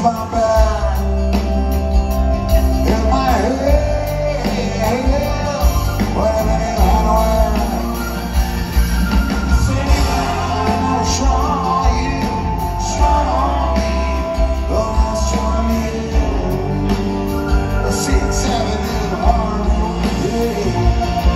my back, in my head, wherever it went. Say I'm strong on you, strong on me, oh how strong you. 6, 7 in the morning,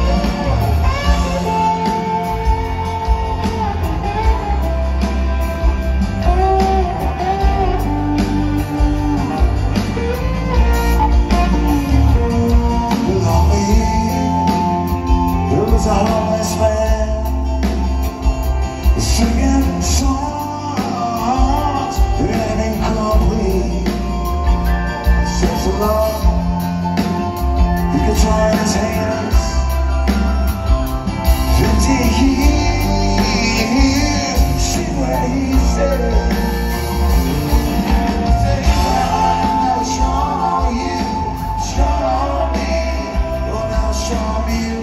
a homeless man singing songs that ain't complete. Says the Lord, he could try his hands 50 years. See what he said. Say I'm strong on you, strong on me, oh now strong on you.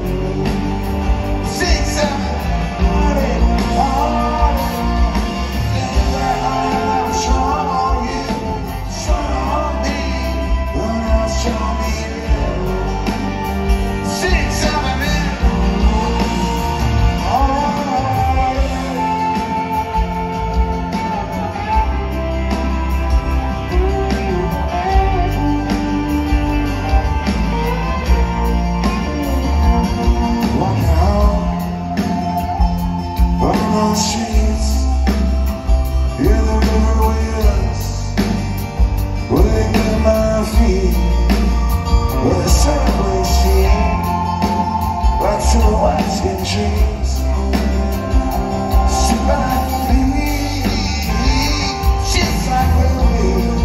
Streets, in the river wheels, waiting at my feet, with a subway scene, like silhouettes in dreams. Sit back, she's like Willie.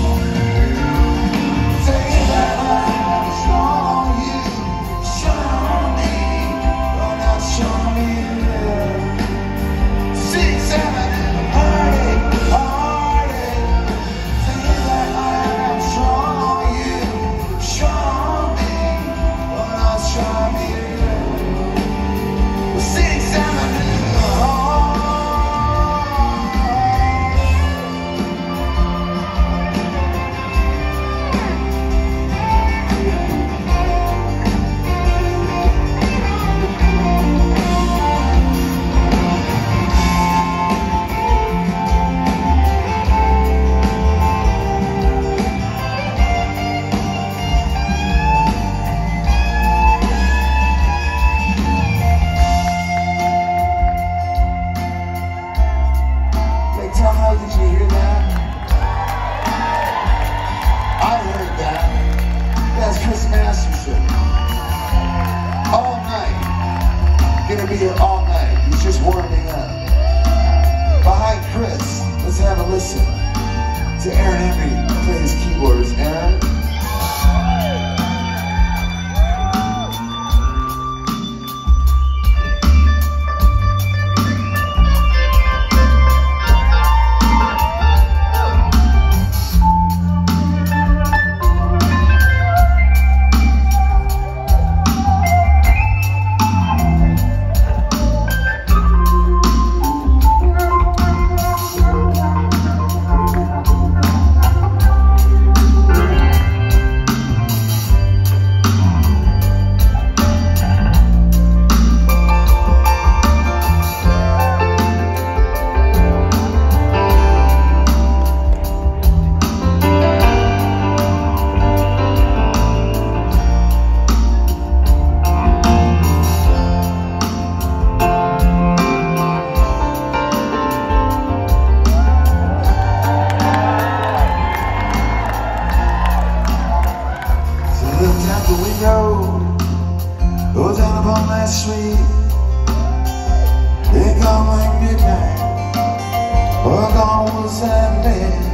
Take that I'm strong on you, strong on me, oh now strong on me. 6, 7 in the morning, say that I'm strong on you, strong on me, oh now strong on me. 6, 7 in the Tahoe, did you hear that? I heard that. That's Chris Masterson. All night. Gonna be here all night. He's just warming up. Behind Chris, let's have a listen to Aaron Henry play his keyboards. Aaron? Out the window, go down upon that street. It gone like midnight, or gone was that man.